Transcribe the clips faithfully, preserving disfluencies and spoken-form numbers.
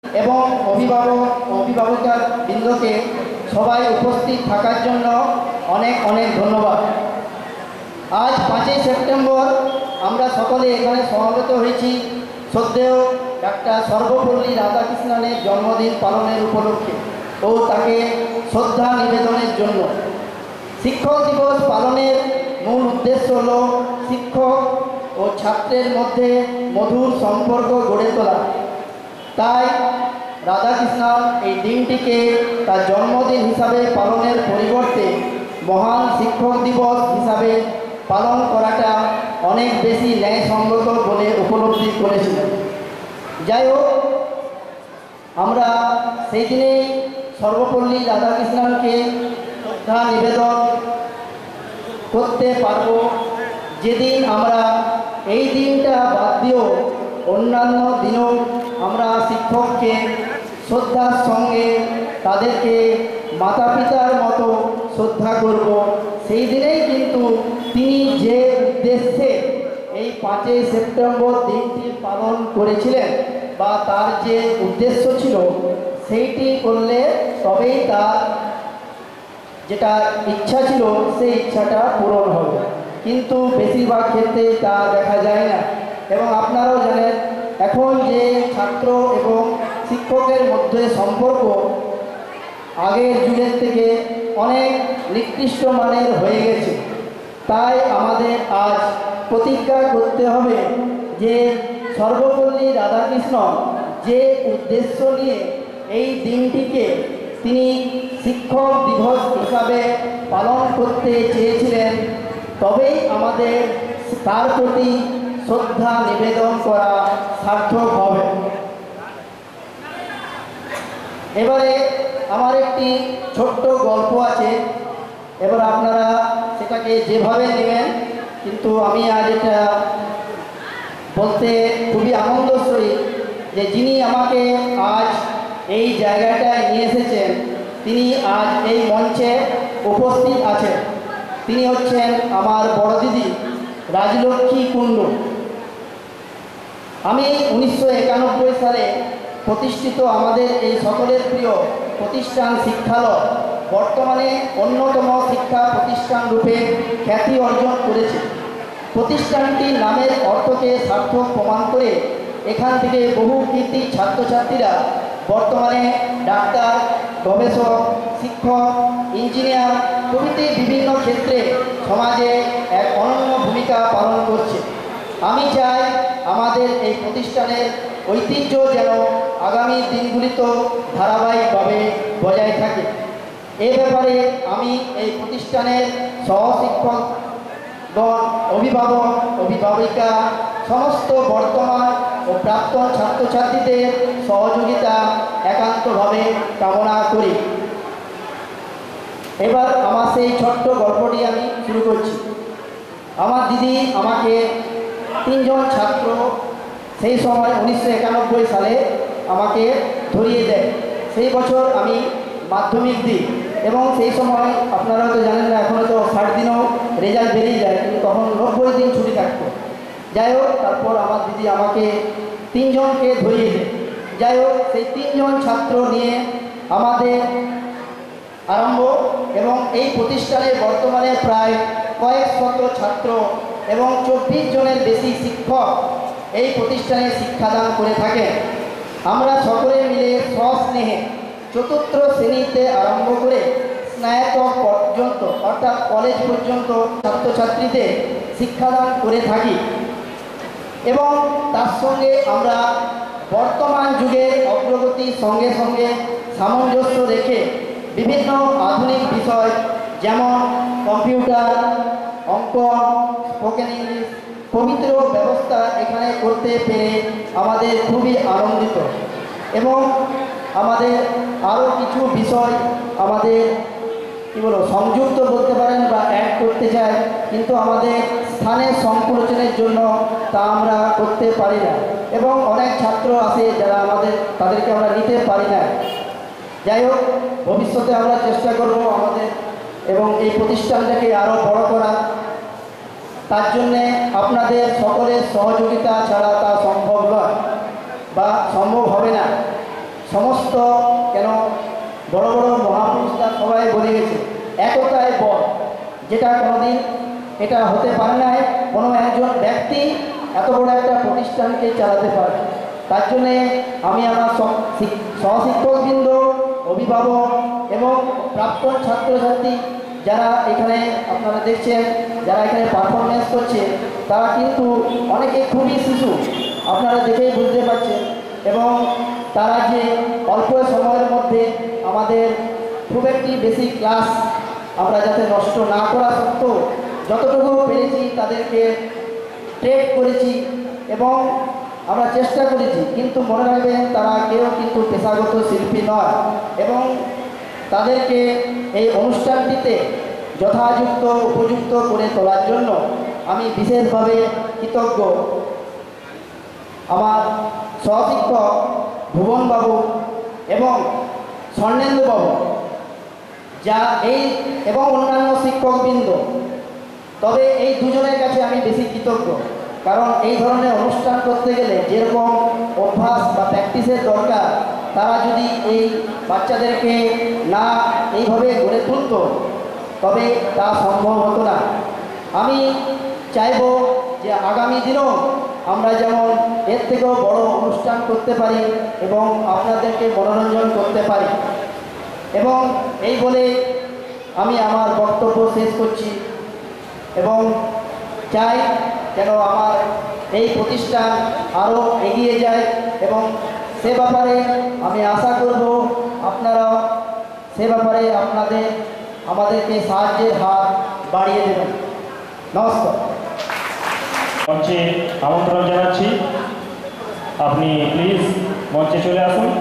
এবং অভিভাবক অভিভাবিকা বৃন্দকে সবাই উপস্থিত থাকার জন্য অনেক অনেক ধন্যবাদ। আজ পাঁচই সেপ্টেম্বর আমরা সকলে এখানে সমবেত হয়েছি শ্রদ্ধেয় ডাক্তার সর্বপল্লী রাধাকৃষ্ণনের জন্মদিন পালনের উপলক্ষে ও তাকে শ্রদ্ধা নিবেদনের জন্য। শিক্ষক দিবস পালনের মূল উদ্দেশ্য হল শিক্ষক ও ছাত্রের মধ্যে মধুর সম্পর্ক গড়ে তোলা। তাই রাধাকৃষ্ণ এই দিনটিকে তার জন্মদিন হিসাবে পালনের পরিবর্তে মহান শিক্ষক দিবস হিসাবে পালন করাটা অনেক বেশি ন্যায়সঙ্গত বলে উপলব্ধি করেছিলেন। যাই হোক, আমরা সেই দিনেই সর্বপল্লী রাধাকৃষ্ণনকে শ্রদ্ধা নিবেদন করতে পারব, যেদিন আমরা এই দিনটা বাদ দিয়েও অন্যান্য দিনেও আমরা শিক্ষককে শ্রদ্ধার সঙ্গে তাদেরকে মাতা পিতার মতো শ্রদ্ধা করব। সেই দিনেই কিন্তু তিনি যে উদ্দেশ্যে এই পাঁচই সেপ্টেম্বর দিনটি পালন করেছিলেন বা তার যে উদ্দেশ্য ছিল সেইটি করলে তবেই তার যেটা ইচ্ছা ছিল সেই ইচ্ছাটা পূরণ হবে, কিন্তু বেশিরভাগ ক্ষেত্রে তা দেখা যায় না। এবং আপনারাও জানেন এখন যে ছাত্র এবং শিক্ষকের মধ্যে সম্পর্ক আগের যুগের থেকে অনেক নিকৃষ্ট মানের হয়ে গেছে। তাই আমাদের আজ প্রতিজ্ঞা করতে হবে যে সর্বপল্লী রাধাকৃষ্ণ যে উদ্দেশ্য নিয়ে এই দিনটিকে তিনি শিক্ষক দিবস হিসাবে পালন করতে চেয়েছিলেন, তবেই আমাদের তার প্রতি শ্রদ্ধা নিবেদন করা সার্থক হবে। এবারে আমার একটি ছোট্ট গল্প আছে, এবার আপনারা সেটাকে যেভাবে নেবেন, কিন্তু আমি আজ এটা বলতে খুবই আনন্দশ্রী যে যিনি আমাকে আজ এই জায়গাটায় নিয়ে এসেছেন তিনি আজ এই মঞ্চে উপস্থিত আছেন। তিনি হচ্ছেন আমার বড় দিদি রাজলক্ষ্মী কুণ্ডু। আমি উনিশশো একানব্বই সালে প্রতিষ্ঠিত আমাদের এই সকলের প্রিয় প্রতিষ্ঠান শিক্ষালয় বর্তমানে অন্যতম শিক্ষা প্রতিষ্ঠান রূপে খ্যাতি অর্জন করেছে। প্রতিষ্ঠানটির নামের অর্থকে সার্থক প্রমাণ করে এখান থেকে বহু কৃতি ছাত্রছাত্রীরা বর্তমানে ডাক্তার, গবেষক, শিক্ষক, ইঞ্জিনিয়ার প্রভৃতি বিভিন্ন ক্ষেত্রে সমাজে এক অনন্য ভূমিকা পালন করছে। আমি চাই আমাদের এই প্রতিষ্ঠানের ঐতিহ্য যেন আগামী দিনগুলিতেও ধারাবাহিকভাবে বজায় থাকে। এ ব্যাপারে আমি এই প্রতিষ্ঠানের সহশিক্ষকগণ, অভিভাবক, অভিভাবিকা, সমস্ত বর্তমান ও প্রাক্তন ছাত্রছাত্রীদের সহযোগিতা একান্তভাবে কামনা করি। এবার আমার সেই ছোট্ট গল্পটি আমি শুরু করছি। আমার দিদি আমাকে তিনজন ছাত্র সেই সময় উনিশশো একানব্বই সালে আমাকে ধরিয়ে দেয়। সেই বছর আমি মাধ্যমিক দিই এবং সেই সময় আপনারা হয়তো জানেন না, এখনও তো ষাট দিনও রেজাল্ট বেরিয়ে যায়, কিন্তু তখন নব্বই দিন ছুটি থাকতো। যাই হোক, তারপর আমার দিদি আমাকে তিনজনকে ধরিয়ে দেয়। যাই হোক, সেই তিনজন ছাত্র নিয়ে আমাদের আরম্ভ এবং এই প্রতিষ্ঠানে বর্তমানে প্রায় কয়েক শত ছাত্র এবং চব্বিশ জনের বেশি শিক্ষক এই প্রতিষ্ঠানে শিক্ষাদান করে থাকেন। আমরা সকলে মিলে সস্নেহে চতুর্থ শ্রেণীতে আরম্ভ করে স্নাতক পর্যন্ত অর্থাৎ কলেজ পর্যন্ত ছাত্রছাত্রীদের শিক্ষাদান করে থাকি এবং তার সঙ্গে আমরা বর্তমান যুগের অগ্রগতির সঙ্গে সঙ্গে সামঞ্জস্য রেখে বিভিন্ন আধুনিক বিষয় যেমন কম্পিউটার, অঙ্কন, স্পোকেন ইংলিশ পবিত্র ব্যবস্থা এখানে করতে পেরে আমাদের খুবই আনন্দিত এবং আমাদের আরও কিছু বিষয় আমাদের কী বলবো সংযুক্ত বলতে পারেন বা অ্যাড করতে চাই, কিন্তু আমাদের স্থানের সংকোচনের জন্য তা আমরা করতে পারি না এবং অনেক ছাত্র আছে যারা আমাদের তাদেরকে আমরা নিতে পারি না। যাই হোক, ভবিষ্যতে আমরা চেষ্টা করব আমাদের এবং এই প্রতিষ্ঠানটাকে আরও বড় করা। তার জন্যে আপনাদের সকলের সহযোগিতা ছাড়া তা সম্ভব নয় বা সম্ভব হবে না। সমস্ত কেন বড় বড় মহাপুরুষরা সবাই বলে গেছে একতায় বল, যেটা কোনোদিন এটা হতে পারে না কোনো একজন ব্যক্তি এত বড় একটা প্রতিষ্ঠানকে চালাতে পারে। তার জন্যে আমি আমার সহশিক্ষকবৃন্দ, অভিভাবক এবং প্রাক্তন ছাত্রছাত্রী যারা এখানে আপনারা দেখছেন, যারা এখানে পারফরমেন্স করছে, তারা কিন্তু অনেকে খুবই শিশু, আপনারা দেখেই বুঝতে পারছেন। এবং তারা যে অল্প সময়ের মধ্যে আমাদের খুব একটি বেশি ক্লাস আমরা যাতে নষ্ট না করা সত্ত্বেও যতটুকু পেরেছি তাদেরকে ট্রেড করেছি এবং আমরা চেষ্টা করেছি। কিন্তু মনে রাখবেন তারা কেউ কিন্তু পেশাগত শিল্পী নয় এবং তাদেরকে এই অনুষ্ঠানটিতে যথাযুক্ত উপযুক্ত করে তোলার জন্য আমি বিশেষভাবে কৃতজ্ঞ আমার সহশিক্ষক ভুবনবাবু এবং স্বর্ণেন্দুবাবু যা এই এবং অন্যান্য শিক্ষকবৃন্দ। তবে এই দুজনের কাছে আমি বেশি কৃতজ্ঞ, কারণ এই ধরনের অনুষ্ঠান করতে গেলে যেরকম অভ্যাস বা প্র্যাকটিসের দরকার, তারা যদি এই বাচ্চাদেরকে না এইভাবে গড়ে তুলত তবে তা সম্ভব হতো না। আমি চাইব যে আগামী দিনেও আমরা যেমন এর থেকেও বড় অনুষ্ঠান করতে পারি এবং আপনাদেরকে মনোরঞ্জন করতে পারি। এবং এই বলে আমি আমার বক্তব্য শেষ করছি এবং চাই যেন আমার এই প্রতিষ্ঠান আরও এগিয়ে যায় এবং সে ব্যাপারে আমি আশা করব আপনারাও সে ব্যাপারে আপনাদের আমাদেরকে সাহায্যের হাত বাড়িয়ে দেবেন। নমস্কার। মঞ্চে আমন্ত্রণ জানাচ্ছি, আপনি প্লিজ মঞ্চে চলে আসুন।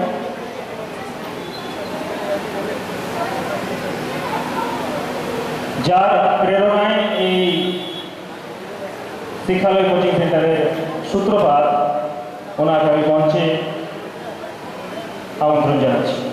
যার প্রেরণায় এই শিক্ষালয় কোচিং সেন্টারের সূত্রপাত, ওনাকে আমি মঞ্চে আমন্ত্রণ জানাচ্ছি।